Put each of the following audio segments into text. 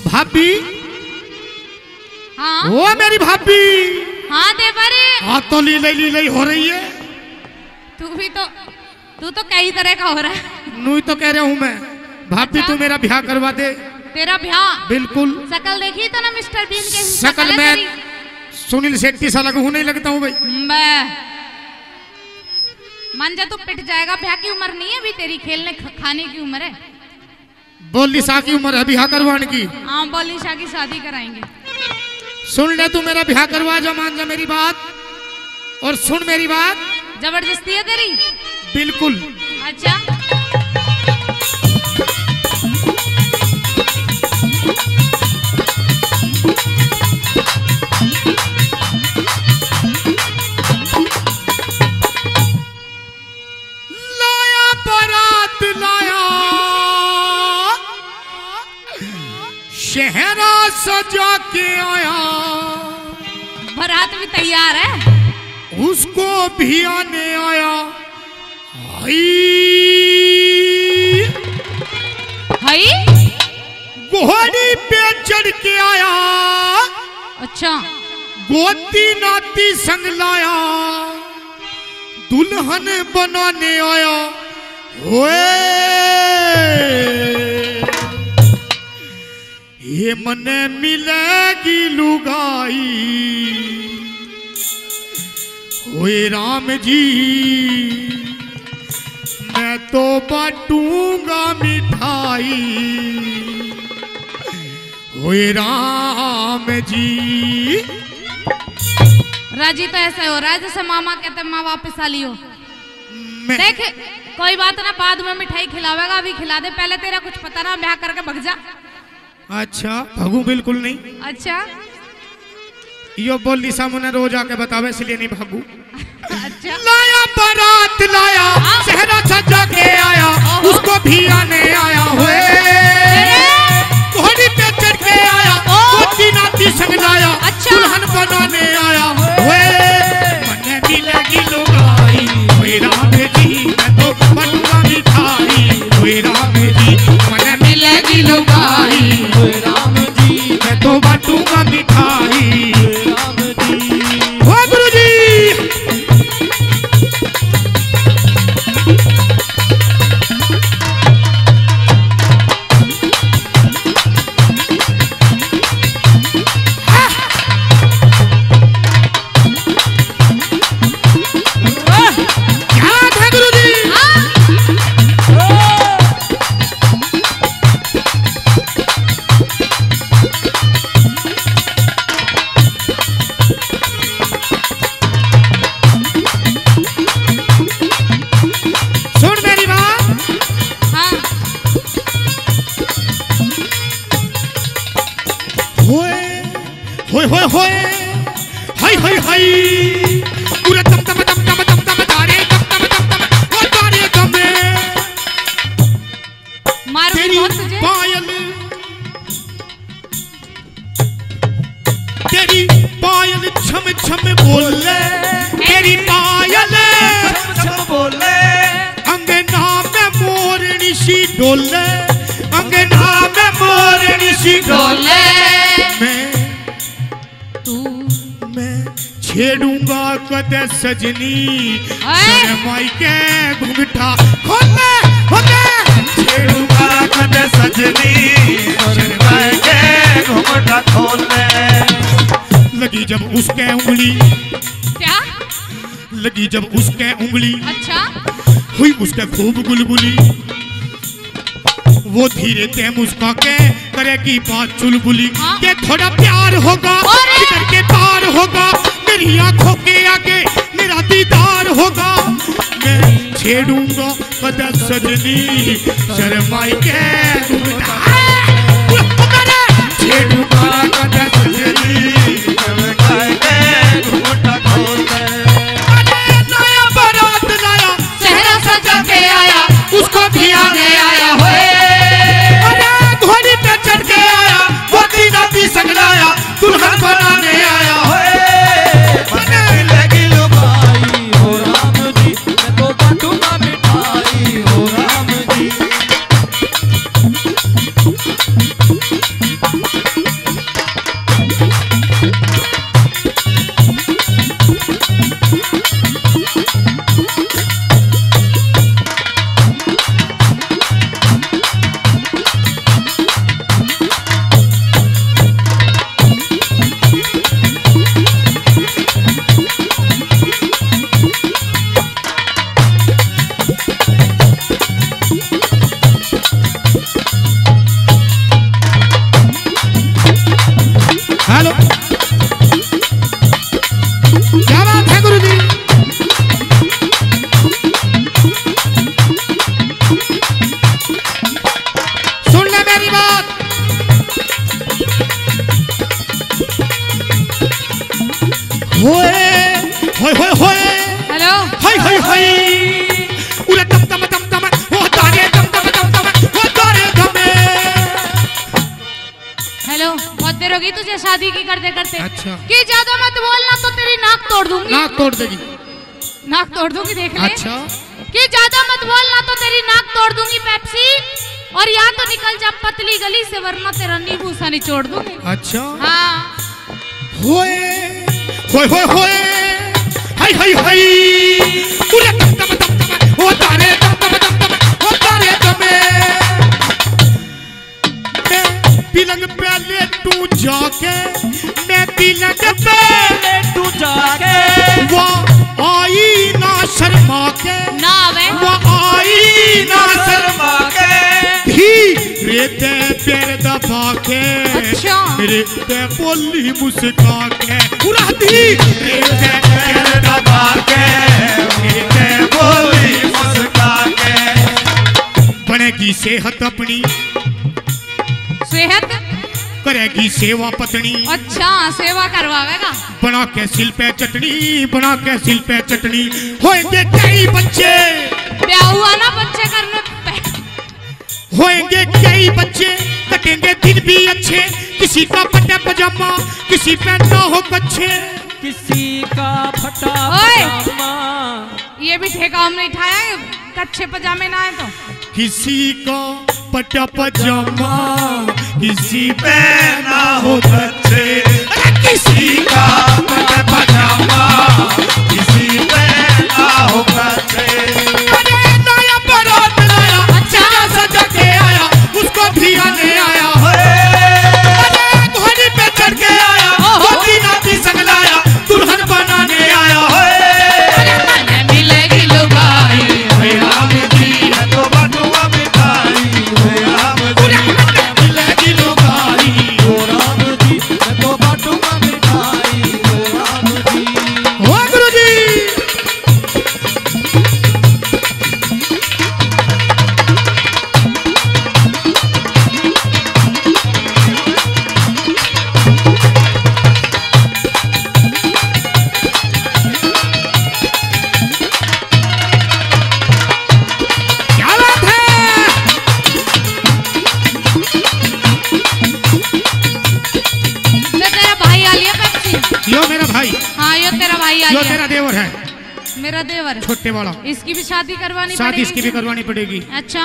भाभी। हाँ ओ मेरी भाभी। हाँ देवरे। हाँ तो लीलई हो रही है। तू तो कई तरह का हो रहा है। नू तो कह रहा हूँ मैं भाभी। तू मेरा ब्याह करवा दे। तेरा ब्याह? बिल्कुल। शकल देखी तो ना मिस्टर बीन के शकल में सुनील शेट्टी सा लगू नहीं लगता हूँ भाई मैं। मान जा तू पिट जाएगा। ब्याह की उम्र नहीं है अभी तेरी, खेलने खाने की उम्र है। बोली शाह की उम्र है ब्याह करवाने की। हाँ बोली शाह की शादी कराएंगे। सुन ले तू मेरा ब्याह करवा जा, मान जा मेरी बात और सुन मेरी बात। जबरदस्ती है तेरी? बिल्कुल। अच्छा लाया बारात लाया शहरा सजा के आया। बारात भी तैयार है। उसको भी आने आया। हाई घोड़ी पे चढ़ के आया। अच्छा गोती नाती संग लाया। दुल्हन बनाने आया। ओए ये मने मिलेगी लुगाई। ओए राम जी मैं तो बांटूंगा मिठाई। ओए राम जी। राजी तो ऐसा हो रहा है जैसे मामा कहते माँ वापस आ लियो। देख कोई बात ना, बाद में मिठाई खिलावेगा, अभी खिला दे। पहले तेरा कुछ पता ना, ब्याह करके भग जा। अच्छा भगू बिल्कुल नहीं। अच्छा यो बोली सामने रोज आके बतावे इसलिए नहीं भागू। अच्छा लाया बारात लाया शहरा सजा के आया। उसको भी आने आया। हुए घोड़ी पे चढ़ के आया। गोती नाती संग लाया। दुल्हन बनाने आया। हुए मने मिलेगी लुगाई। हुए राम जी मैं तो बनूंगा मिठाई। हुए राम जी मने मिलेगी लुगाई। हुए राम जी मैं तो बांटूंगा मिठाई। तेरी पायल छम छम बोले। तेरी पायल छम छम बोले। अंगना में मोरनी सी डोले। अंगना में मोरनी सी डोले। मैं छेड़ूंगा कदे सजनी। शर्माई के घुंघटा खोले। छेड़ूंगा कदे सजनी। शर्माई के घुंघटा खोले। लगी जब उसके उंगली। क्या लगी जब उसके उंगली। अच्छा हुई उसके खूब गुलगुली। वो धीरे ते मुस्का के करेगी बात चुलबुली। हाँ? के थोड़ा प्यार होगा इधर के पार होगा। मेरी आंखों के आगे मेरा दीदार होगा। मैं छेड़ूंगा कदे सजनी। शर्माई के छेड़ूंगा कदे सजनी। नया बारात लाया शहरा सजा के आया। उसको भी आने आया। घोड़ी पे चढ़ के आया। गोती नाती संग लाया। दुल्हन बनाने आया। मिलेगी लुगाई। हो राम जी मैं तो बांटूंगा मिठाई। हो राम जी होए होए होए होए हेलो हाय हाय हाय उरे दम दम दम दम वो तारे दम दम दम दम वो तारे दमे। हेलो बहुत देर होगी तुझे शादी की करते करते। अच्छा। कि ज्यादा मत बोलना तो तेरी नाक तोड़ दूंगी। नाक तोड़ देगी? नाक तोड़ दूंगी देख ले। अच्छा। कि ज्यादा मत बोलना तो तेरी नाक तोड़ दूंगी पेप्सी, और या तो निकल जा पतली गली से वरना तेरा नींबू सा निचोड़ दूंगी। अच्छा। हाँ होए होए होए होए हाय हाय हाय उरे दम दम दम दम वो तारे दम दम दम दम वो तारे दमे। मैं पलंग पे लेटू जाके मैं पलंग पे तू जाके वो आई ना शर्मा के ना वे वो आई ना शर्मा के भी रेते पैर दबा के अच्छा। रेते बोली मुस्का के पूरा दी रेते पैर दबा के रेते बोली मुस्का के। बनेगी सेहत अपनी सेहत करेगी सेवा पत्नी। अच्छा सेवा करवावेगा। बना के सिल पे चटनी बना के सिल पे चटनी होएंगे कई बच्चे ब्याह हुआ ना बच्चे करने पे। होएंगे कई बच्चे कटेंगे दिन भी अच्छे किसी का फटा पजामा किसी पे ना हो बच्चे। किसी का फटा ओए! पजामा ये भी ठेका हमने उठाया है, कच्चे पजामे ना है तो। किसी का फटा पजामा किसी पे ना हो बच्चे। अरे किसी का फटा पजामा किसी पे ना हो बच्चे। अरे नया बारात लाया अच्छा सजा के आया उसको भी आने आया। अरे घोड़ी पे चढ़ के आया होती नाती संग लाया दुल्हन बनाने आया। अरे मिलेगी लुगाई हे राम जी तो बटुआ मिठाई हे राम जी मिलेगी लुगाई ओ राम जी मैं तो बाटूंगा मिठाई ओ राम जी। हो गुरु जी। क्या बात है? तो तेरा भाई आ लिया पेप्सी। यो मेरा भाई हाँ यो तेरा भाई आ यो लिया। तेरा देवर है मेरा देवर छोटे वाला। इसकी भी शादी करवानी शादी पड़ेगी। इसकी भी करवानी पड़ेगी। अच्छा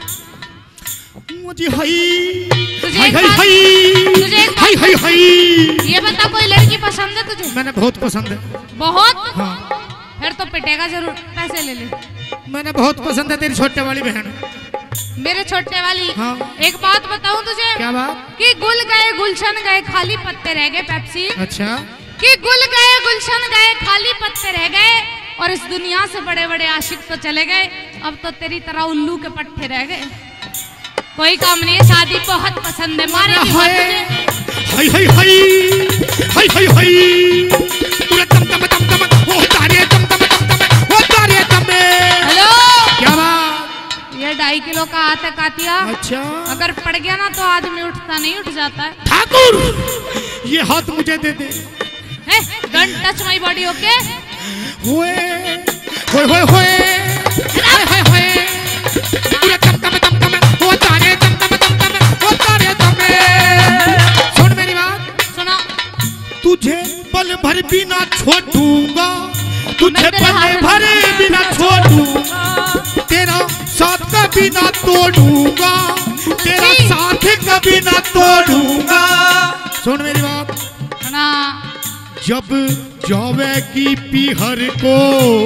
मुझे हाय तुझे हाय एक हाय बात- हाय तुझे एक हाय हाय हाय ये बता कोई लड़की पसंद है तुझे? मैंने बहुत पसंद है। बहुत? हाँ फिर तो पिटेगा जरूर, पैसे ले ले। मैंने बहुत पसंद है तेरी छोटे वाली बहन। मेरे छोटे वाली हाँ। एक बात बताऊं तुझे क्या बात? कि गुल गए गुलशन गए खाली पत्ते रह गए पेप्सी। अच्छा कि गुल गए गुलशन गए खाली पत्ते रह गए और इस दुनिया से बड़े बड़े आशिक तो चले गए, अब तो तेरी तरह उल्लू के पट्टे रह गए। कोई काम नहीं है, शादी बहुत पसंद है। मारे हाय हाय हाय हाय हाय हाय हाय पूरा दम दम दम दम वो तारे दम दम दम दम वो तारे दमे। हेलो क्या बात? ये 2.5 किलो का हाथ है कातिया। अच्छा अगर पड़ गया ना तो आदमी उठता नहीं, उठ जाता है। ठाकुर ये हाथ मुझे दे दे। Don't touch my body okay. होए होए होए होए हाय हाय हाय पूरा दम दम दम दम वो तारे दम दम दम दम वो तारे दमे। सुन मेरी बात सुना तुझे पल भर भी ना छोड़ूंगा तुझे मैं तेरे पल हाथ में भर भी ना छोड़ूंगा तेरा साथ कभी ना तोड़ूंगा तेरा जी। साथ कभी ना तोड़ूंगा। सुन मेरी बात सुना जब जावेगी पीहर को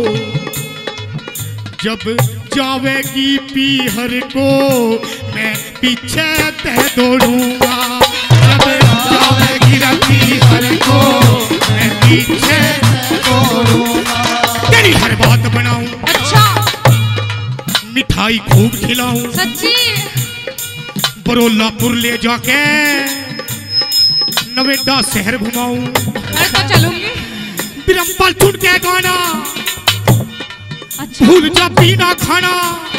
जब जावेगी पीहर को मैं पीछे तह दौड़ूंगा। जब जावेगी पीहर को मैं पीछे दौड़ूंगा। तेरी हर बात बनाऊं अच्छा मिठाई खूब खिलाऊं सच्ची बरोलापुर ले जाके नवेदा शहर घुमाऊं। मैं तो चलूंगी। बिरम्पल चुन के गाना अच्छा भूल जा पीना खाना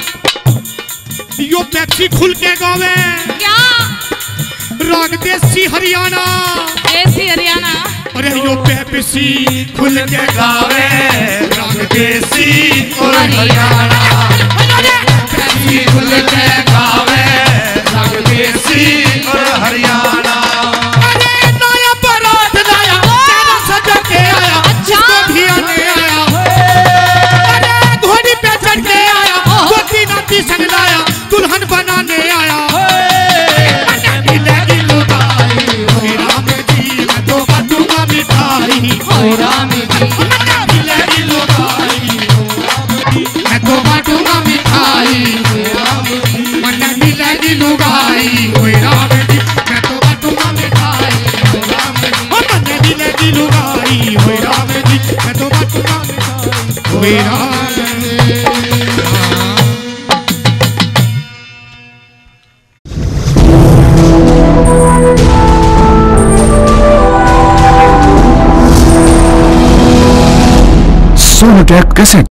यो पेप्सी खुल के गावे क्या राग देसी हरियाणा देसी हरियाणा और अरे यो पेप्सी खुल के गावे रंग देसी और हरियाणा पेप्सी खुल के गावे रंग देसी और हरियाणा अरे नया बारात लाया तेरा सजा के आया जिसको भी आने आया अरे घोड़ी पे चढ़ के आया गोती नाती संग लाया दुल्हन बनाने आया ओ राम जी मैं तो बांटूंगा मिठाई मन मिलेगी लुगाई ओए राम जी मैं तो बांटूंगा मिठाई मन मिलेगी लुगाई ओए राम जी मैं तो बांटूंगा मिठाई ओए राम Sonotech Cassette.